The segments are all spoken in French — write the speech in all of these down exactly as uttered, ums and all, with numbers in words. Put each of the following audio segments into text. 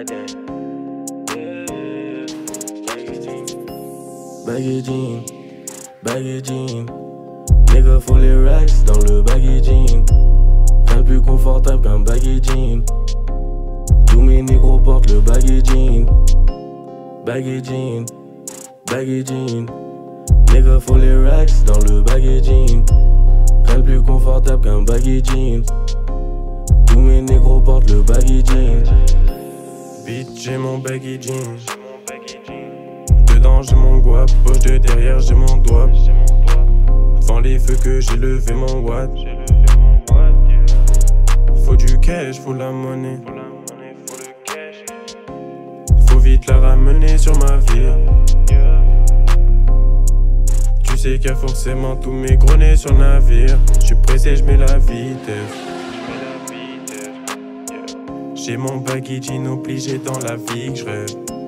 Alright then. Baggy jean, baggy jean. Nigga faut les racks dans le baggy jean. Rien de plus confortable qu'un baggy jean. Tous mes négros portent le baggy jean. Baggy jean, baggy jean. Nigga faut les racks dans le baggy jean. Rien de plus confortable qu'un baggy jean. Tous mes négros portent le baggy jean. Bitch, j'ai mon baggy jean. Dedans j'ai mon guap, poche de derrière j'ai mon doigt. Devant les feux que j'ai levé mon watt. Faut du cash, faut la monnaie. Faut vite la ramener sur ma vie. Tu sais qu'il y a forcément tous mes gros nez sur le navire. J'suis pressé, j'mets la vitesse. J'ai mon baggy jean obligé dans la vie que j'rêve.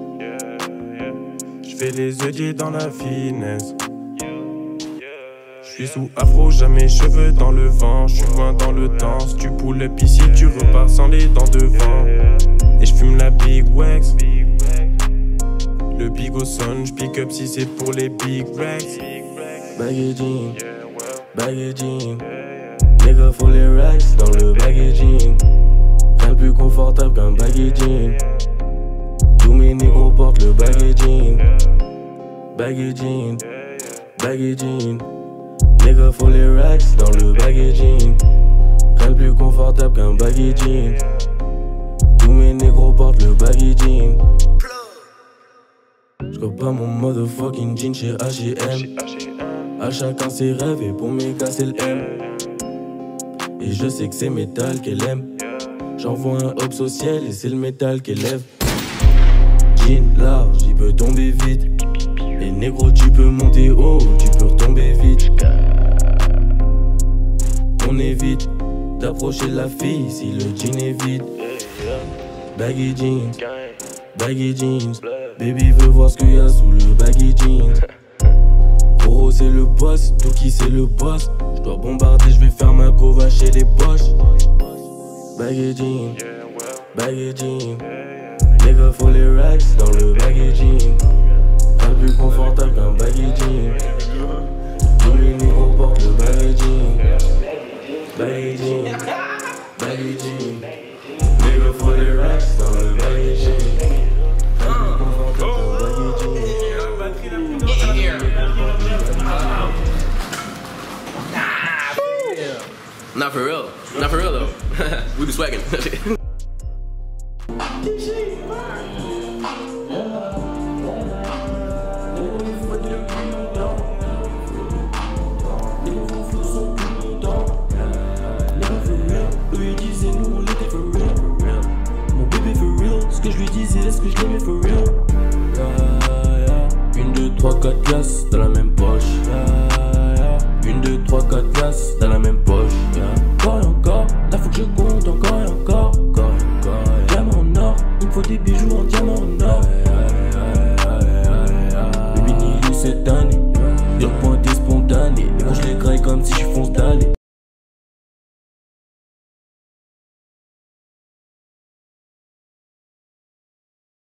J'fais les œillets dans la finesse. J'suis sous afro, jamais cheveux dans le vent. J'suis loin dans le temps. Si tu pull up ici, tu repars sans les dents devant. Et j'fume la big wax. Le big au son, j'pick up si c'est pour les big racks. Baggy jean, baggy jean. Nigga faut les racks dans le baggy jean. Rien de plus confortable qu'un baggy jean. Tous mes négros portent le baggy jean. Baggy jean, baggy jean. Nigga faut les racks dans le baggy jean. Rien de plus confortable qu'un baggy jean. Tous mes négros portent le baggy jean. J'cope pas mon motherfucking jean chez H et M. A chacun ses rêves et pour mes gars c'est le M. Et je sais que c'est métal qu'elle aime. J'envoie un hops au ciel et c'est le métal qu'elle lève. Jean large, il peut tomber vite. Les négros tu peux monter haut, tu peux retomber vite. On évite d'approcher la fille si le jean est vide. Baggy jeans, baggy jeans. Baby veut voir ce qu'il y a sous le baggy jeans. Gros c'est le boss, tout qui c'est le boss. J'dois bombarder, j'vais faire ma go, va chez les poches. Baggy jeans, baggy jeans. Nigga faut les racks dans le baggy jean. Rien de plus confortable qu'un baggy jean. Tous les négros portent le baggy jean. Baggy jean, baggy jean. Nigga faut les racks dans le baggy jean. Rien de plus confortable qu'un baggy jean. Not for real. Not for real though. We be swagging. Mon bébé for real. Ce que je lui disais, est-ce que je l'aimais for real? Yeah, yeah. Une, deux, trois, quatre glaces dans la même